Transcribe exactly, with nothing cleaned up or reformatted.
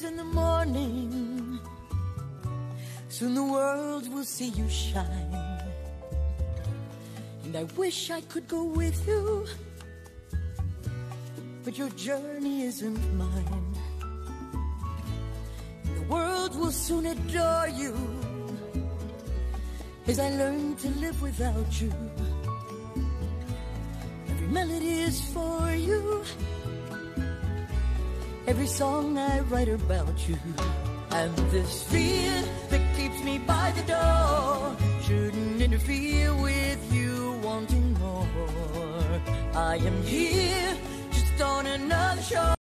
rise in the morning, soon the world will see you shine. And I wish I could go with you, but your journey isn't mine. And the world will soon adore you as I learn to live without you. Every melody is for you, every song I write about you. And this fear that keeps me by the door shouldn't interfere with you wanting more. I am here just on another shore.